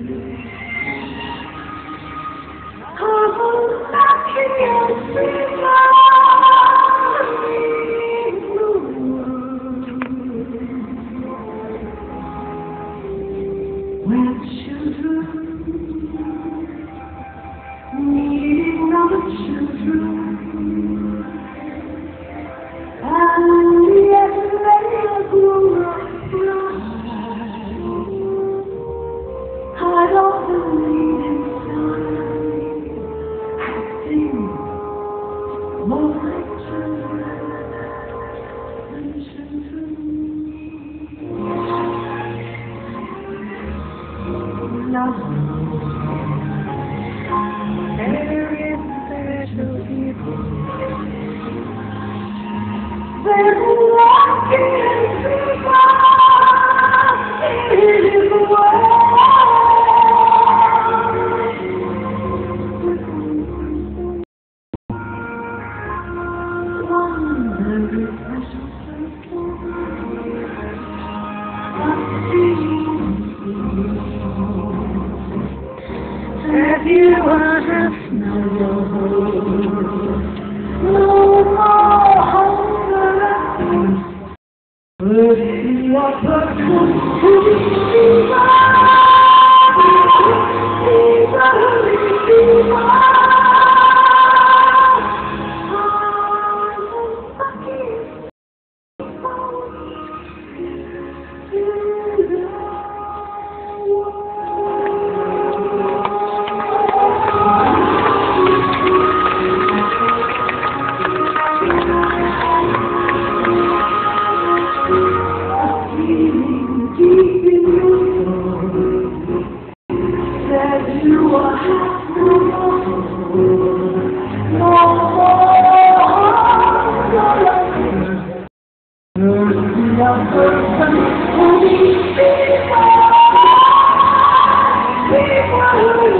When children needing other children, and yet they are grown up blind, I'd often leave inside, acting more like children than children. Love, there is special people. They're walking through life in the world. One very special person. Have you have no more hunger, but you are person who you are no more